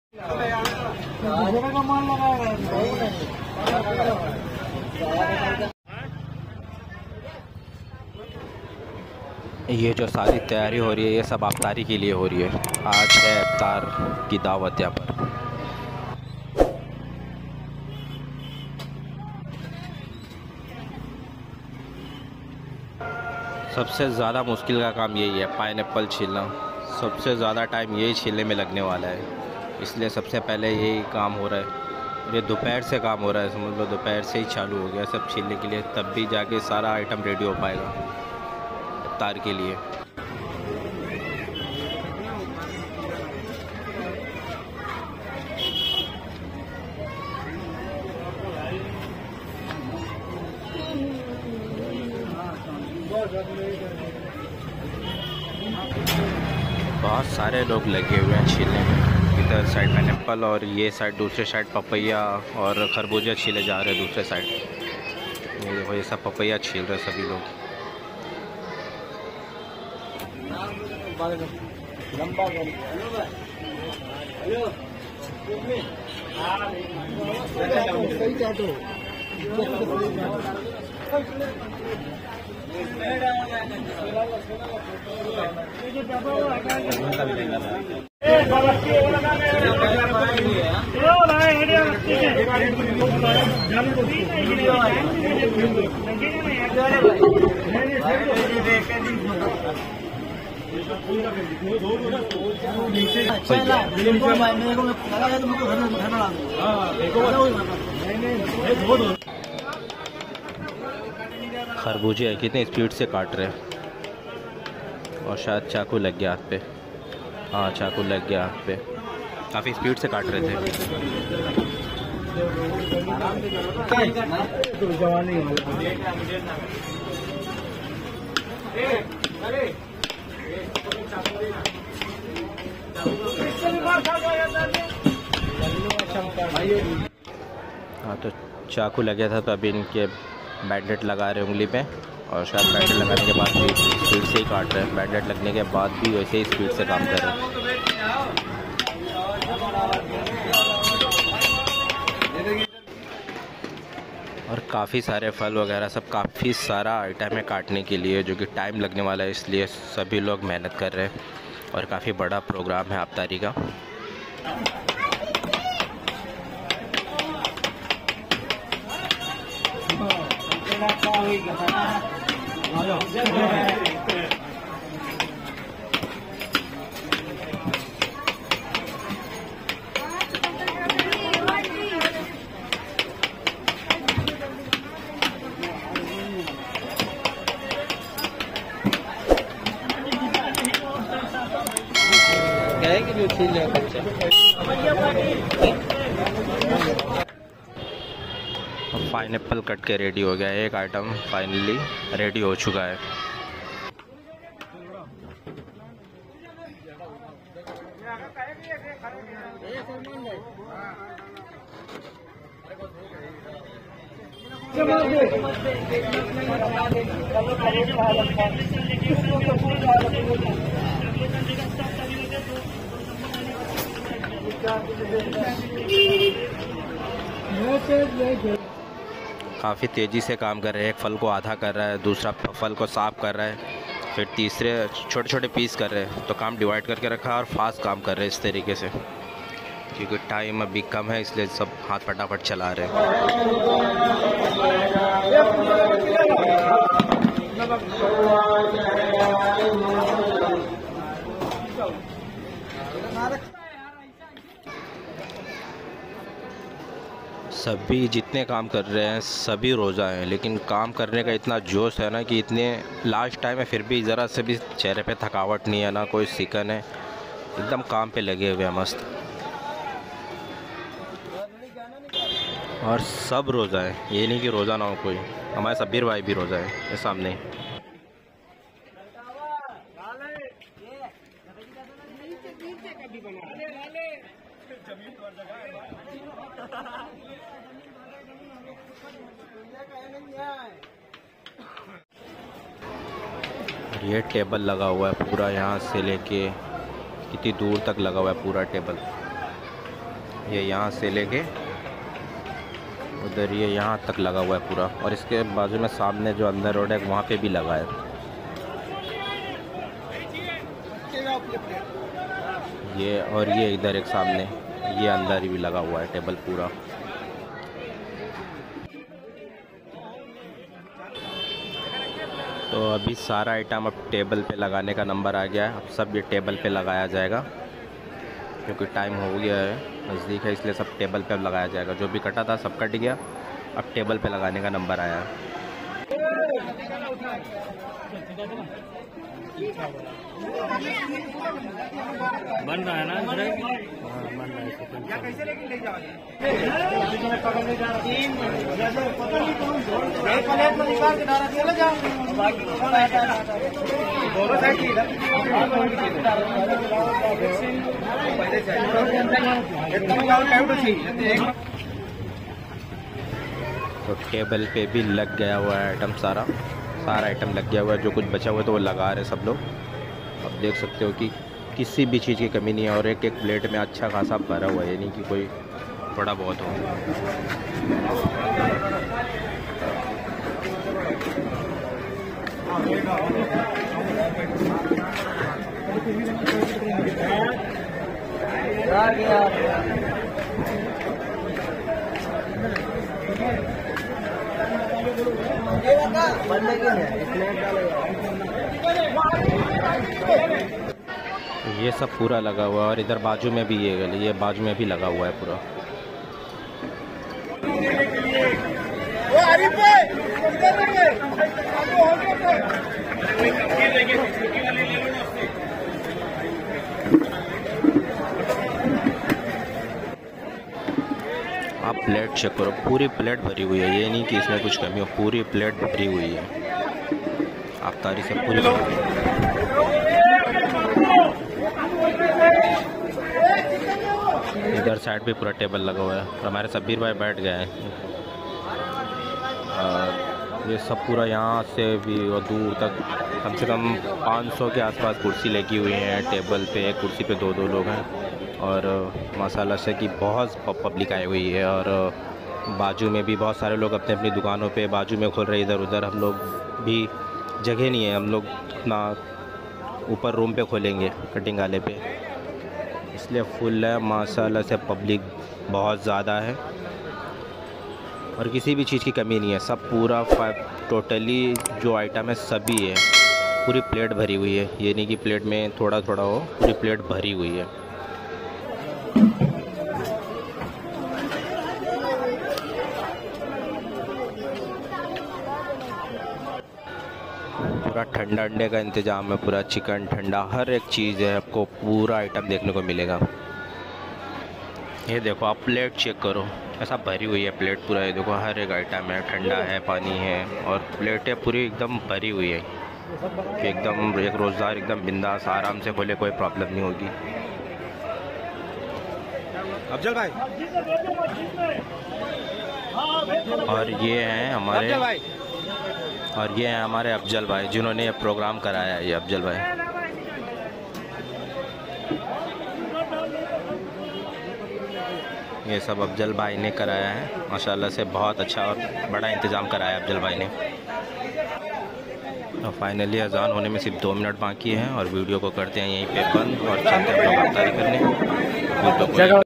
ये जो सारी तैयारी हो रही है ये सब अफ्तारी के लिए हो रही है। आज है अफ्तार की दावत यहाँ पर। सबसे ज़्यादा मुश्किल का काम यही है, पाइनएप्पल छीलना। सबसे ज़्यादा टाइम यही छीलने में लगने वाला है, इसलिए सबसे पहले यही काम हो रहा है। ये दोपहर से काम हो रहा है, समझ लो दोपहर से ही चालू हो गया सब छीलने के लिए, तब भी जाके सारा आइटम रेडी हो पाएगा इफ्तार के लिए। बहुत सारे लोग लगे हुए हैं छीलने में। इधर साइड पाइनएप्पल और ये साइड दूसरे साइड पपैया और खरबूजा छीले जा रहे हैं दूसरे साइड। ये देखो ये सब पपैया छील रहे सभी लोग। खरबूजे कितने स्पीड से काट रहे हैं, और शायद चाकू लग गया हाथ पे। हाँ चाकू लग गया हाथ पे, काफ़ी स्पीड से काट रहे थे। हाँ तो चाकू लग गया था, तो अभी इनके बैंडेड लगा रहे उंगली पे, और शायद बैंडेड लगाने के बाद भी स्पीड से ही काट रहे हैं। बैंडेड लगने के बाद भी वैसे ही स्पीड से काम कर रहे हैं। और काफ़ी सारे फल वगैरह सब, काफ़ी सारा आइटम है काटने के लिए, जो कि टाइम लगने वाला है, इसलिए सभी लोग मेहनत कर रहे हैं। और काफ़ी बड़ा प्रोग्राम है अफ्तारी का। पाइनएप्पल कट के रेडी हो गया है, एक आइटम फाइनली रेडी हो चुका है। काफ़ी तेज़ी से काम कर रहे हैं। एक फल को आधा कर रहा है, दूसरा फल को साफ कर रहा है, फिर तीसरे छोटे छोटे पीस कर रहे हैं। तो काम डिवाइड करके रखा है और फास्ट काम कर रहे हैं इस तरीके से, क्योंकि टाइम अभी कम है, इसलिए सब हाथ फटाफट चला रहे हैं। सभी जितने काम कर रहे हैं सभी रोज़ा हैं, लेकिन काम करने का इतना जोश है ना कि इतने लास्ट टाइम है, फिर भी ज़रा से भी चेहरे पे थकावट नहीं है, ना कोई सिकन है, एकदम काम पे लगे हुए हैं मस्त। और सब रोज़ा है, ये नहीं कि रोज़ा ना हो कोई। हमारे सब्बीर भाई भी रोज़ा है, ये सामने। ये टेबल लगा हुआ है पूरा, यहाँ से लेके कितनी दूर तक लगा हुआ है पूरा टेबल। ये यहाँ से लेके उधर ये यहाँ तक लगा हुआ है पूरा, और इसके बाजू में सामने जो अंदर रोड है वहाँ पे भी लगा है। ये और ये इधर एक सामने ये अंदर भी लगा हुआ है टेबल पूरा। तो अभी सारा आइटम अब टेबल पे लगाने का नंबर आ गया है। अब सब ये टेबल पे लगाया जाएगा क्योंकि टाइम हो गया है, नज़दीक है, इसलिए सब टेबल पे लगाया जाएगा। जो भी कटा था सब कट गया, अब टेबल पे लगाने का नंबर आया है। बन रहा है ना? बन रहा है। कैसे लेके ले जाओगे? एक प्लेट में निकाल के डाला चले जाओ। दोनों साइड की तो टेबल पे भी लग गया हुआ है आइटम, सारा आइटम लग गया हुआ है। जो कुछ बचा हुआ है तो वो लगा रहे सब लोग। अब देख सकते हो कि किसी भी चीज़ की कमी नहीं है, और एक एक प्लेट में अच्छा खासा भरा हुआ है, यानी कि कोई थोड़ा बहुत हो। ये सब पूरा लगा हुआ है, और इधर बाजू में भी ये बाजू में भी लगा हुआ है पूरा। आप प्लेट चेक करो, पूरी प्लेट भरी हुई है, ये नहीं कि इसमें कुछ कमी हो, पूरी प्लेट भरी हुई है। आप तारी से पूरी इधर साइड पे पूरा टेबल लगा हुआ है, और हमारे सब्बीर भाई बैठ गए हैं। ये सब पूरा यहाँ से भी और दूर तक कम से कम 500 के आसपास कुर्सी लगी हुई हैं टेबल पे। एक कुर्सी पे दो लोग हैं, और माशाल्लाह से कि बहुत पब्लिक आई हुई है। और बाजू में भी बहुत सारे लोग अपने अपनी दुकानों पे बाजू में खोल रहे हैं इधर उधर। हम लोग भी जगह नहीं है, हम लोग अपना ऊपर रूम पे खोलेंगे कटिंग वाले पे, इसलिए फुल है। माशाल्लाह से पब्लिक बहुत ज़्यादा है, और किसी भी चीज़ की कमी नहीं है। सब पूरा टोटली जो आइटम है सभी है, पूरी प्लेट भरी हुई है। ये नहीं कि प्लेट में थोड़ा थोड़ा हो, पूरी प्लेट भरी हुई है। पूरा ठंडा अंडे का इंतज़ाम है, पूरा चिकन ठंडा, हर एक चीज़ है, आपको पूरा आइटम देखने को मिलेगा। ये देखो आप प्लेट चेक करो, ऐसा भरी हुई है प्लेट पूरा। ये देखो हर एक आइटम है, ठंडा है, पानी है, और प्लेटें पूरी एकदम भरी हुई है। एकदम एक रोज़गार एकदम बिंदास आराम से खोले, कोई प्रॉब्लम नहीं होगी। अफजल भाई, और ये हैं हमारे अफजल भाई जिन्होंने ये प्रोग्राम कराया है। ये अफजल भाई, ये सब अफजल भाई ने कराया है। माशाल्लाह से बहुत अच्छा और बड़ा इंतज़ाम कराया है अफजल भाई ने। तो फाइनली अजान होने में सिर्फ 2 मिनट बाकी हैं, और वीडियो को करते हैं यहीं पे बंद, और चलते हैं लोग अफ्तारी करने।